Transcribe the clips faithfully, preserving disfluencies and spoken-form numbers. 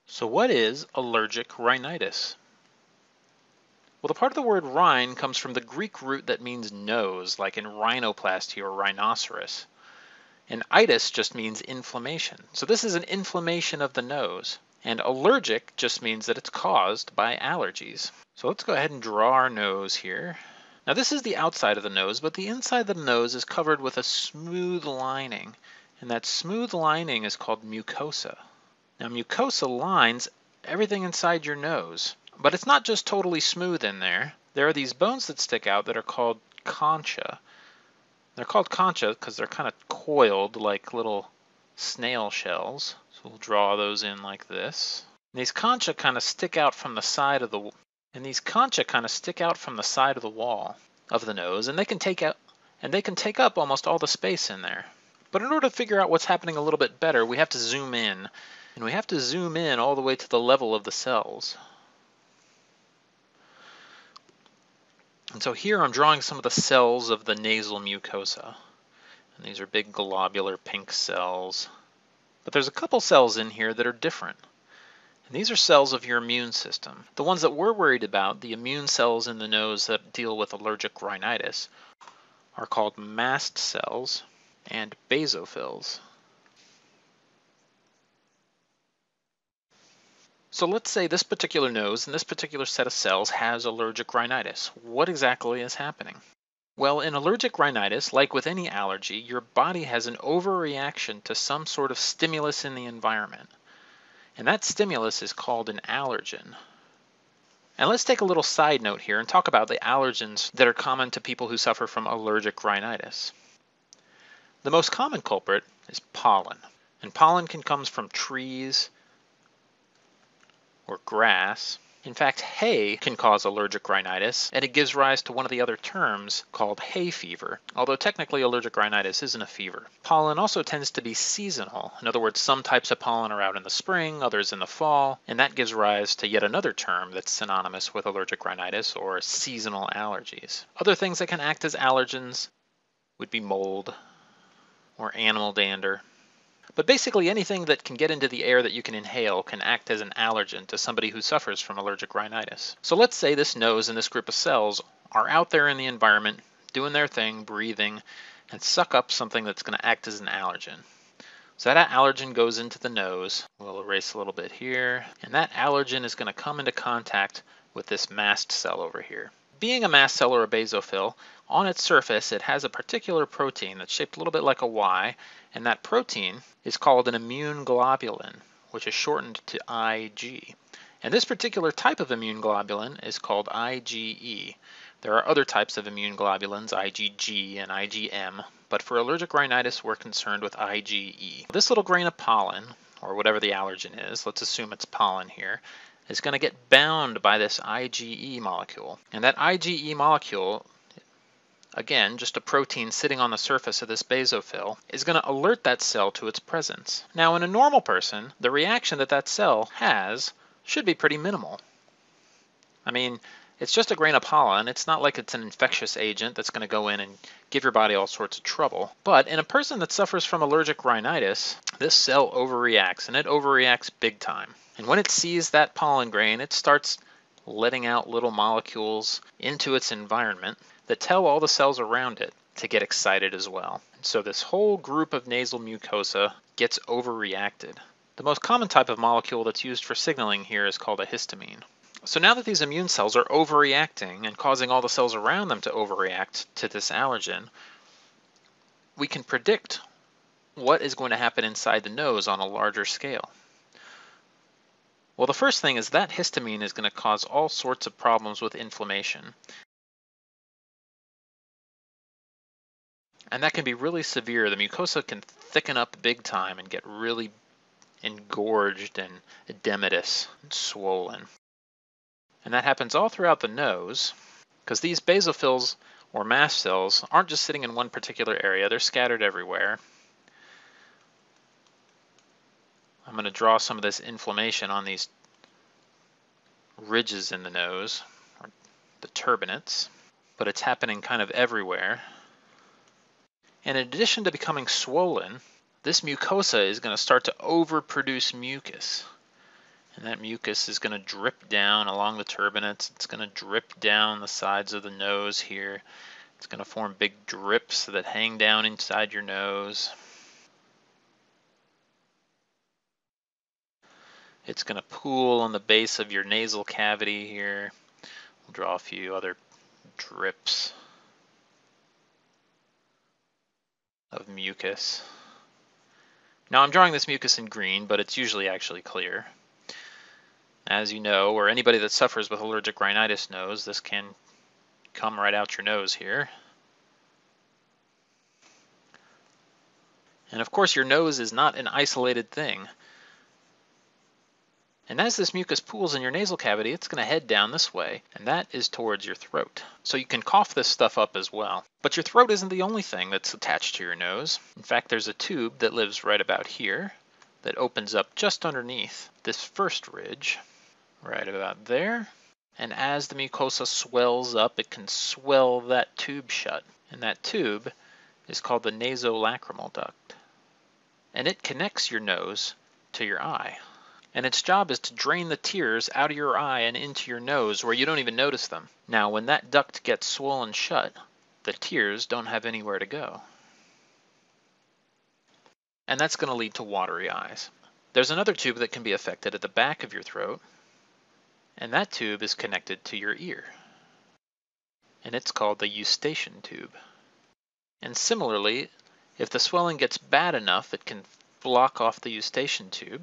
So what is allergic rhinitis? Well, the part of the word rhine comes from the Greek root that means nose, like in rhinoplasty or rhinoceros. And itis just means inflammation. So this is an inflammation of the nose. And allergic just means that it's caused by allergies. So let's go ahead and draw our nose here. Now this is the outside of the nose, but the inside of the nose is covered with a smooth lining. And that smooth lining is called mucosa. Now mucosa lines everything inside your nose, but it's not just totally smooth in there. There are these bones that stick out that are called concha. They're called concha because they're kind of coiled like little snail shells. So we'll draw those in like this. And these concha kind of stick out from the side of the and these concha kind of stick out from the side of the wall of the nose, and they can take out and they can take up almost all the space in there. But in order to figure out what's happening a little bit better, we have to zoom in. And we have to zoom in all the way to the level of the cells. And so here I'm drawing some of the cells of the nasal mucosa. And these are big globular pink cells. But there's a couple cells in here that are different. And these are cells of your immune system. The ones that we're worried about, the immune cells in the nose that deal with allergic rhinitis, are called mast cells and basophils. So let's say this particular nose and this particular set of cells has allergic rhinitis. What exactly is happening? Well, in allergic rhinitis, like with any allergy, your body has an overreaction to some sort of stimulus in the environment. And that stimulus is called an allergen. And let's take a little side note here and talk about the allergens that are common to people who suffer from allergic rhinitis. The most common culprit is pollen. And pollen can come from trees or grass. In fact, hay can cause allergic rhinitis, and it gives rise to one of the other terms called hay fever, although technically allergic rhinitis isn't a fever. Pollen also tends to be seasonal. In other words, some types of pollen are out in the spring, others in the fall, and that gives rise to yet another term that's synonymous with allergic rhinitis, or seasonal allergies. Other things that can act as allergens would be mold or animal dander. But basically anything that can get into the air that you can inhale can act as an allergen to somebody who suffers from allergic rhinitis. So let's say this nose and this group of cells are out there in the environment, doing their thing, breathing, and suck up something that's going to act as an allergen. So that allergen goes into the nose. We'll erase a little bit here. And that allergen is going to come into contact with this mast cell over here. Being a mast cell or a basophil, on its surface it has a particular protein that's shaped a little bit like a Y, and that protein is called an immune globulin, which is shortened to I G. And this particular type of immune globulin is called I G E. There are other types of immune globulins, I G G and I G M, but for allergic rhinitis we're concerned with I G E. This little grain of pollen, or whatever the allergen is, let's assume it's pollen here, is going to get bound by this I G E molecule. And that I G E molecule, again, just a protein sitting on the surface of this basophil, is going to alert that cell to its presence. Now, in a normal person, the reaction that that cell has should be pretty minimal. I mean, it's just a grain of pollen. It's not like it's an infectious agent that's going to go in and give your body all sorts of trouble. But in a person that suffers from allergic rhinitis, this cell overreacts, and it overreacts big time. And when it sees that pollen grain, it starts letting out little molecules into its environment that tell all the cells around it to get excited as well. And so this whole group of nasal mucosa gets overreacted. The most common type of molecule that's used for signaling here is called a histamine. So now that these immune cells are overreacting and causing all the cells around them to overreact to this allergen, we can predict what is going to happen inside the nose on a larger scale. Well, the first thing is that histamine is going to cause all sorts of problems with inflammation. And that can be really severe. The mucosa can thicken up big time and get really engorged and edematous and swollen. And that happens all throughout the nose, because these basophils or mast cells aren't just sitting in one particular area, they're scattered everywhere. I'm going to draw some of this inflammation on these ridges in the nose, or the turbinates, but it's happening kind of everywhere. And in addition to becoming swollen, this mucosa is going to start to overproduce mucus. And that mucus is going to drip down along the turbinates. It's going to drip down the sides of the nose here. It's going to form big drips that hang down inside your nose. It's going to pool on the base of your nasal cavity here. We'll draw a few other drips of mucus. Now I'm drawing this mucus in green, but it's usually actually clear. As you know, or anybody that suffers with allergic rhinitis knows, this can come right out your nose here. And of course your nose is not an isolated thing. And as this mucus pools in your nasal cavity, it's going to head down this way, and that is towards your throat. So you can cough this stuff up as well. But your throat isn't the only thing that's attached to your nose. In fact, there's a tube that lives right about here that opens up just underneath this first ridge, right about there. And as the mucosa swells up, it can swell that tube shut. And that tube is called the nasolacrimal duct. And it connects your nose to your eye. And its job is to drain the tears out of your eye and into your nose where you don't even notice them. Now, when that duct gets swollen shut, the tears don't have anywhere to go. And that's going to lead to watery eyes. There's another tube that can be affected at the back of your throat, and that tube is connected to your ear. And it's called the eustachian tube. And similarly, if the swelling gets bad enough, it can block off the eustachian tube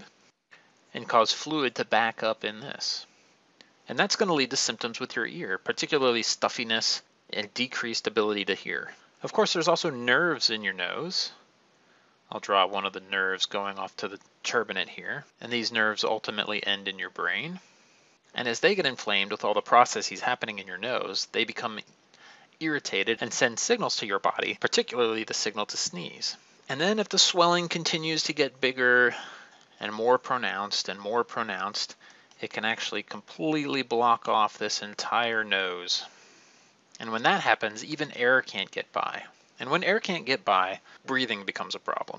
and cause fluid to back up in this. And that's going to lead to symptoms with your ear, particularly stuffiness and decreased ability to hear. Of course, there's also nerves in your nose. I'll draw one of the nerves going off to the turbinate here, and these nerves ultimately end in your brain. And as they get inflamed with all the processes happening in your nose, they become irritated and send signals to your body, particularly the signal to sneeze. And then if the swelling continues to get bigger and more pronounced and more pronounced, it can actually completely block off this entire nose. And when that happens, even air can't get by. And when air can't get by, breathing becomes a problem.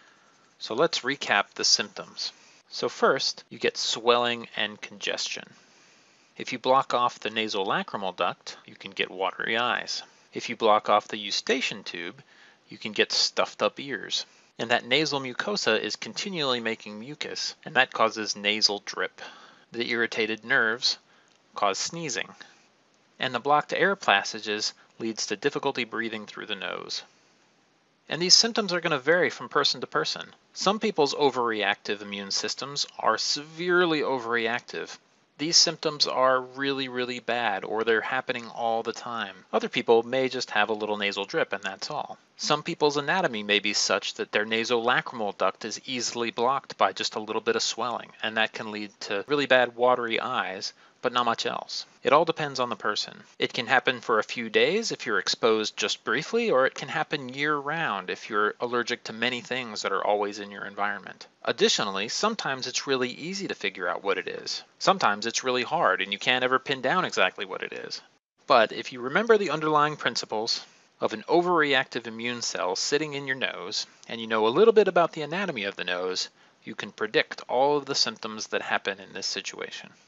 So let's recap the symptoms. So first, you get swelling and congestion. If you block off the nasolacrimal duct, you can get watery eyes. If you block off the eustachian tube, you can get stuffed up ears. And that nasal mucosa is continually making mucus, and that causes nasal drip. The irritated nerves cause sneezing. And the blocked air passages leads to difficulty breathing through the nose. And these symptoms are going to vary from person to person. Some people's overreactive immune systems are severely overreactive. These symptoms are really, really bad, or they're happening all the time. Other people may just have a little nasal drip, and that's all. Some people's anatomy may be such that their nasolacrimal duct is easily blocked by just a little bit of swelling, and that can lead to really bad watery eyes, but not much else. It all depends on the person. It can happen for a few days if you're exposed just briefly, or it can happen year-round if you're allergic to many things that are always in your environment. Additionally, sometimes it's really easy to figure out what it is. Sometimes it's really hard and you can't ever pin down exactly what it is. But if you remember the underlying principles of an overreactive immune cell sitting in your nose, and you know a little bit about the anatomy of the nose, you can predict all of the symptoms that happen in this situation.